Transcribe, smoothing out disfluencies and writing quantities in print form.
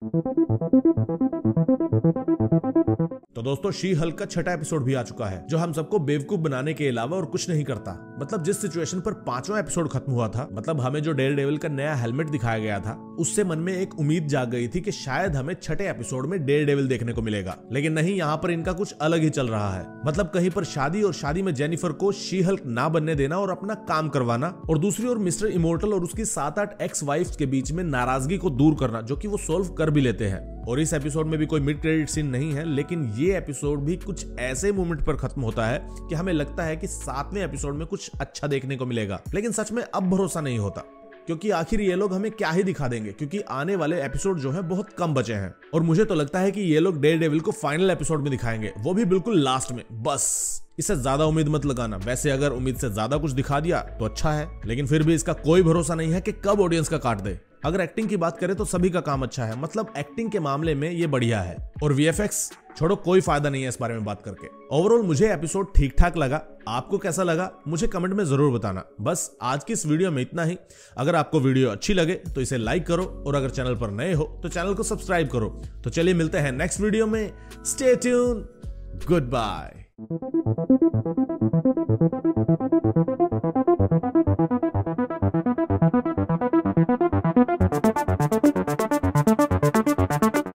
तो दोस्तों, she Hulk का छठा एपिसोड भी आ चुका है, जो हम सबको बेवकूफ बनाने के अलावा और कुछ नहीं करता। मतलब जिस सिचुएशन पर पांचवा एपिसोड खत्म हुआ था, मतलब हमें जो डेयरडेविल का नया हेलमेट दिखाया गया था, उससे मन में एक उम्मीद जाग गई थी कि शायद हमें छठे एपिसोड में डेयरडेविल देखने को मिलेगा। लेकिन नहीं, यहाँ पर इनका कुछ अलग ही चल रहा है। मतलब कहीं पर शादी और शादी में जेनिफर को शी हल्क ना बनने देना और अपना काम करवाना, और दूसरी ओर मिस्टर इमोर्टल और उसकी 7-8 एक्स वाइफ्स के बीच में नाराजगी को दूर करना, जो कि वो सोल्व कर भी लेते हैं। और इस एपिसोड में भी कोई मिड क्रेडिट सीन नहीं है, लेकिन ये एपिसोड भी कुछ ऐसे मोमेंट पर खत्म होता है कि हमें लगता है कि 7वें एपिसोड में कुछ अच्छा देखने को मिलेगा। लेकिन सच में अब भरोसा नहीं होता, क्योंकि आखिर ये लोग हमें क्या ही दिखा देंगे, क्योंकि आने वाले एपिसोड जो है बहुत कम बचे हैं। और मुझे तो लगता है कि ये लोग डेयरडेविल को फाइनल एपिसोड में दिखाएंगे, वो भी बिल्कुल लास्ट में। बस इससे ज्यादा उम्मीद मत लगाना। वैसे अगर उम्मीद से ज्यादा कुछ दिखा दिया तो अच्छा है, लेकिन फिर भी इसका कोई भरोसा नहीं है कि कब ऑडियंस का काट दे। अगर एक्टिंग की बात करें तो सभी का काम अच्छा है, मतलब एक्टिंग के मामले में ये बढ़िया है। और वीएफएक्स छोड़ो, कोई फायदा नहीं है इस बारे में बात करके। ओवरऑल मुझे एपिसोड ठीक ठाक लगा। आपको कैसा लगा मुझे कमेंट में जरूर बताना। बस आज की इस वीडियो में इतना ही। अगर आपको वीडियो अच्छी लगे तो इसे लाइक करो, और अगर चैनल पर नए हो तो चैनल को सब्सक्राइब करो। तो चलिए मिलते हैं नेक्स्ट वीडियो में। Stay tune, good bye.